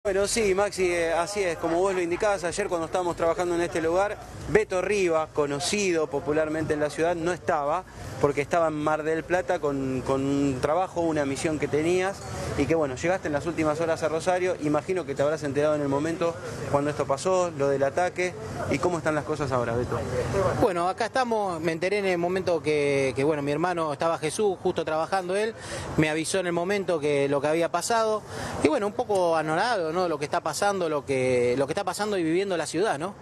Bueno, sí, Maxi, así es, como vos lo indicabas, ayer cuando estábamos trabajando en este lugar, Beto Rivas, conocido popularmente en la ciudad, no estaba, porque estaba en Mar del Plata con un trabajo, una misión que tenías, y que bueno, llegaste en las últimas horas a Rosario, imagino que te habrás enterado en el momento cuando esto pasó, lo del ataque, y cómo están las cosas ahora, Beto. Bueno, acá estamos, me enteré en el momento que bueno, mi hermano estaba Jesús, justo trabajando él, me avisó en el momento que lo que había pasado, y bueno, un poco anonadado, ¿no? Lo que está pasando, lo que está pasando y viviendo la ciudad, ¿no?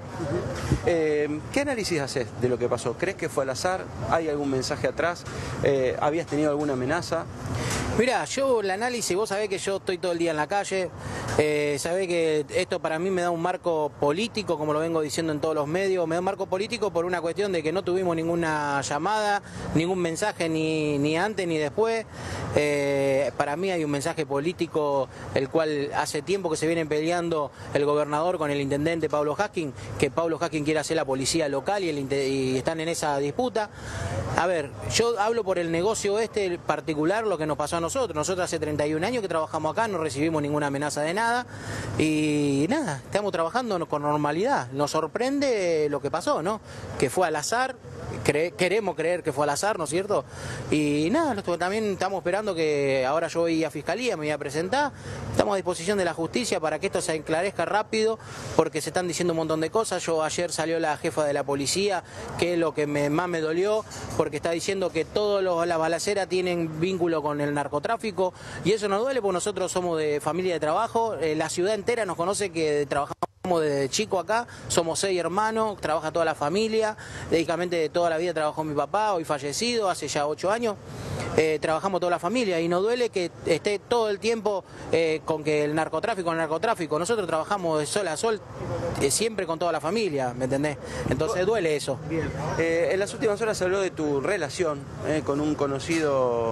¿Qué análisis haces de lo que pasó? ¿Crees que fue al azar? ¿Hay algún mensaje atrás? ¿Habías tenido alguna amenaza? Mirá, yo el análisis, vos sabés que yo estoy todo el día en la calle, sabés que esto para mí me da un marco político, como lo vengo diciendo en todos los medios, me da un marco político por una cuestión de que no tuvimos ninguna llamada, ningún mensaje ni antes ni después. Para mí hay un mensaje político, el cual hace tiempo que se vienen peleando el gobernador con el intendente Pablo Haskin, que Pablo Haskin quiere hacer la policía local y están en esa disputa. A ver, yo hablo por el negocio particular, lo que nos pasó a nosotros. Nosotros hace 31 años que trabajamos acá, no recibimos ninguna amenaza de nada y nada, estamos trabajando con normalidad. Nos sorprende lo que pasó, ¿no? Que fue al azar, queremos creer que fue al azar, ¿no es cierto? Y nada, también estamos esperando que ahora yo voy a Fiscalía, me voy a presentar, estamos a disposición de la justicia para que esto se esclarezca rápido, porque se están diciendo un montón de cosas. Ayer salió la jefa de la policía, que es lo que más me dolió, porque está diciendo que todas las balaceras tienen vínculo con el narcotráfico, y eso nos duele porque nosotros somos de familia de trabajo, la ciudad entera nos conoce que trabajamos desde chico acá, somos 6 hermanos, trabaja toda la familia, dedicadamente de toda la vida trabajó mi papá, hoy fallecido, hace ya 8 años, trabajamos toda la familia y nos duele que esté todo el tiempo con que el narcotráfico, nosotros trabajamos de sol a sol, siempre con toda la familia, ¿me entendés? Entonces duele eso. Bien, en las últimas horas se habló de tu relación con un conocido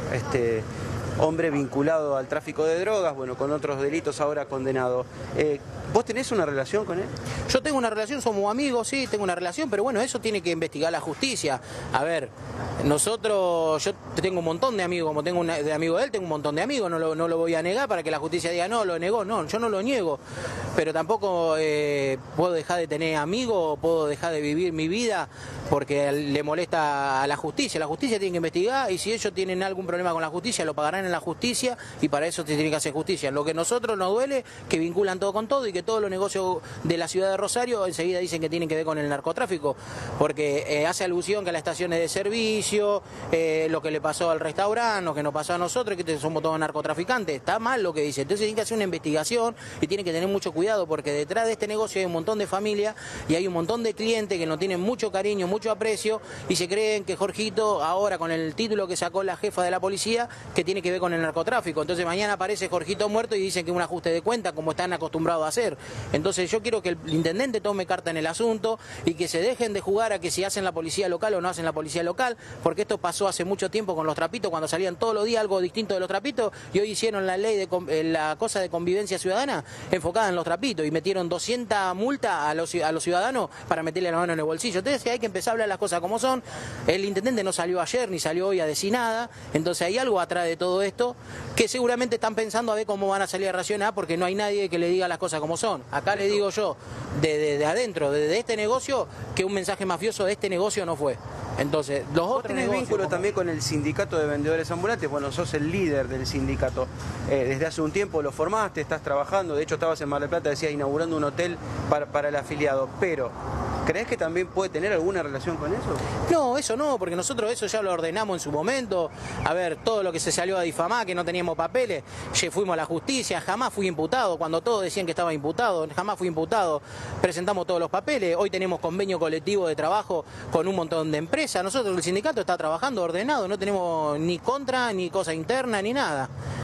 hombre vinculado al tráfico de drogas, bueno, con otros delitos ahora condenado. ¿Vos tenés una relación con él? Yo tengo una relación, somos amigos, sí, tengo una relación, pero bueno, eso tiene que investigar la justicia. A ver, yo tengo un montón de amigos, como tengo de amigo de él, tengo un montón de amigos, no lo voy a negar para que la justicia diga, no, lo negó, no, yo no lo niego, pero tampoco puedo dejar de tener amigos, puedo dejar de vivir mi vida porque le molesta a la justicia tiene que investigar, y si ellos tienen algún problema con la justicia, lo pagarán en la justicia, y para eso se tiene que hacer justicia. Lo que a nosotros nos duele, que vinculan todo con todo, y que todos los negocios de la ciudad de Rosario enseguida dicen que tienen que ver con el narcotráfico, porque hace alusión que a las estaciones de servicio, lo que le pasó al restaurante, lo que nos pasó a nosotros, que somos todos narcotraficantes, está mal lo que dice. Entonces tienen que hacer una investigación y tienen que tener mucho cuidado, porque detrás de este negocio hay un montón de familias y hay un montón de clientes que no tienen mucho cariño, mucho aprecio, y se creen que Jorgito, ahora con el título que sacó la jefa de la policía, que tiene que ver con el narcotráfico. Entonces mañana aparece Jorgito muerto y dicen que es un ajuste de cuenta, como están acostumbrados a hacer. Entonces yo quiero que el intendente tome carta en el asunto y que se dejen de jugar a que si hacen la policía local o no hacen la policía local, porque esto pasó hace mucho tiempo con los trapitos, cuando salían todos los días algo distinto de los trapitos, y hoy hicieron la ley la cosa de convivencia ciudadana enfocada en los trapitos y metieron 200 multas a los ciudadanos para meterle la mano en el bolsillo. Entonces hay que empezar a hablar las cosas como son. El intendente no salió ayer ni salió hoy a decir nada, entonces hay algo atrás de todo esto que seguramente están pensando a ver cómo van a salir a reaccionar, porque no hay nadie que le diga las cosas como son. Acá le digo yo, de adentro, de este negocio, que un mensaje mafioso de este negocio no fue. Entonces, ¿Vos tenés vínculo también con el sindicato de vendedores ambulantes? Bueno, sos el líder del sindicato. Desde hace un tiempo lo formaste, estás trabajando, de hecho estabas en Mar del Plata, decías, inaugurando un hotel para el afiliado, pero ¿creés que también puede tener alguna relación con eso? No, eso no, porque nosotros eso ya lo ordenamos en su momento. A ver, todo lo que se salió a difamar, que no teníamos papeles, fuimos a la justicia, jamás fui imputado, cuando todos decían que estaba imputado, jamás fui imputado, presentamos todos los papeles, hoy tenemos convenio colectivo de trabajo con un montón de empresas. Nosotros, el sindicato está trabajando ordenado, no tenemos ni contra, ni cosa interna, ni nada.